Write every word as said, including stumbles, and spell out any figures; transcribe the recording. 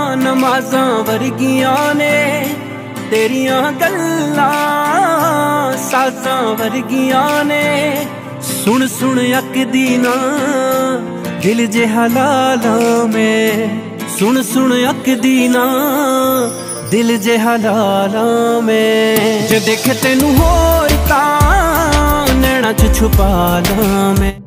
नमाज़ां वर्गियां ने तेरियां गल्लां साज़ां वर्गियां ने। सुन सुन अकदी ना दिल जे हलालां में, सुन सुन अकदी ना दिल जे हलालां में। जे देखे तेनू होर तां नैना च छुपा लां मैं।